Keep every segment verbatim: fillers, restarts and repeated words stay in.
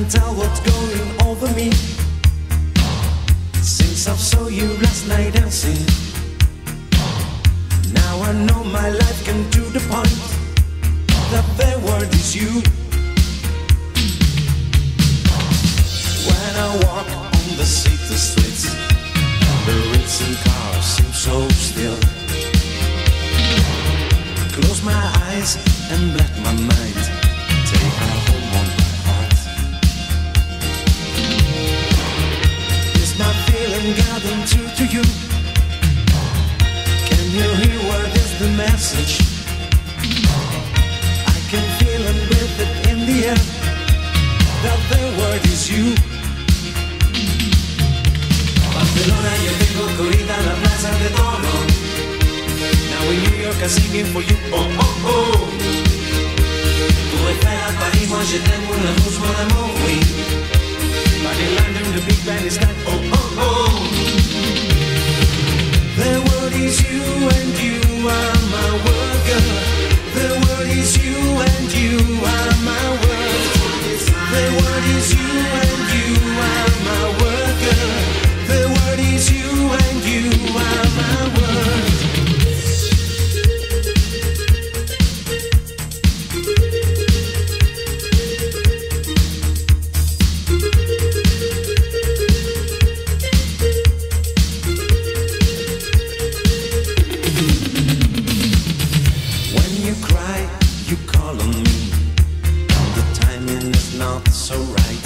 can't tell what's going over me since I saw you last night dancing. Now I know my life came to the point that the word is you. When I walk on the city streets, the racing cars seem so still. Close my eyes and let my mind take her home on my heart. Is my feeling getting through to you? Can you hear what is the message? I can feel and breathe it in the air, that the word is you. Barcelona, yo tengo corrida a la plaza de Toro. Now in New York I'm singing for you, oh oh oh. Tour Eiffel à Paris, moi je t'aime, mon amour, mon amour, oui. But in London the big band is like, oh oh oh. The word is you and you are my world, girl. The word is you and you are my world. The word is you and you are my world, girl. The word is you and you are my world. When you cry, you call on me. The timing is not so right.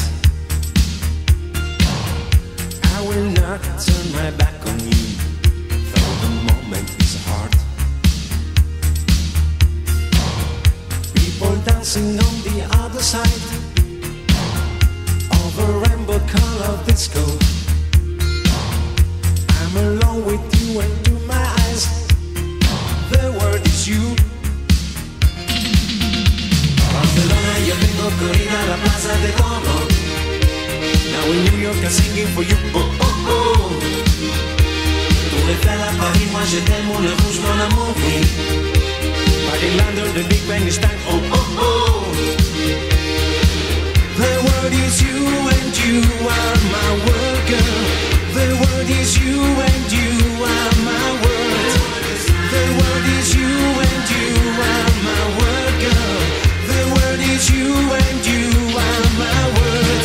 I will not turn my back on you, though the moment is hard. People dancing on the other side of a rainbow color disco. I'm alone with you and to my eyes, the word is you. Barcelona, yo tengo corrida a la plaza de Toro. Now in New York I'm singing for you, oh oh oh. Tour Eiffel à Paris, moi je t'aime, mon rouge, mon amour, oui. But in London the big band is time, oh oh oh. The word is you and you are my world, girl. The word is you and you are my world. The word is you and you are my world, girl. The word is you and you are my world.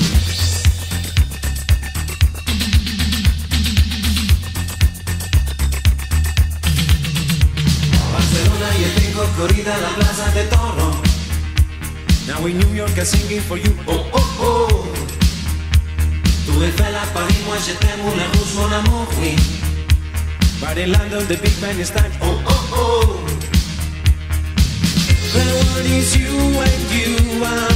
Barcelona, yo tengo corrida a la plaza de Toro. Now in New York I'm singing for you, oh oh oh. Tour Eiffel à Paris, moi je t'aime, mon rouge, mon amour, oui. But in London the big band is time, oh oh oh. The word is you and you are